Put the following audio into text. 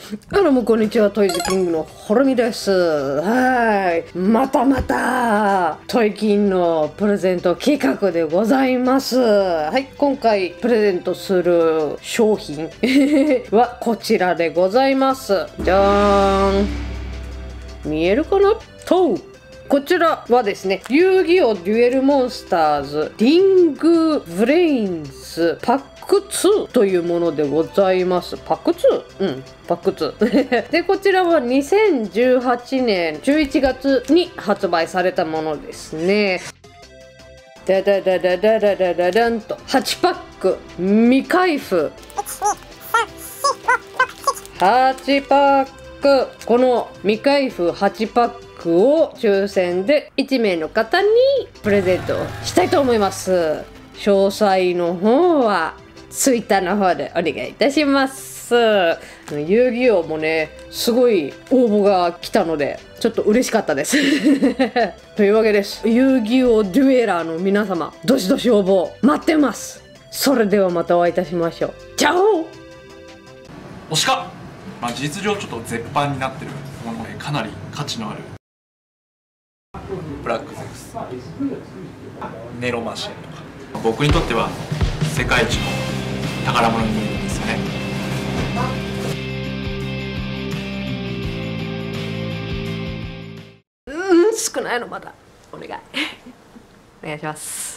どうもこんにちは、トイズキングのホロミです。またまたトイキンのプレゼント企画でございます。今回プレゼントする商品はこちらでございます。じゃーん、見えるかなと、こちらはですね、遊戯王デュエルモンスターズリングブレインズパック2というものでございます。パック 2？ パック2。で、こちらは2018年11月に発売されたものですね。ダダダダダダダダダンと8パック未開封。8パック。この未開封8パックを抽選で1名の方にプレゼントしたいと思います。詳細の方はTwitter の方でお願いいたします。遊戯王もね、すごい応募が来たのでちょっと嬉しかったですというわけです。遊戯王デュエラーの皆様、どしどし応募待ってます。それではまたお会いいたしましょう。チャオ。 推しか、事実上ちょっと絶版になってるものでかなり価値のあるブラックゼウス、ネロマシンとか、僕にとっては世界一の宝物に見えるんですよね。 少ないのまだお願いお願いします。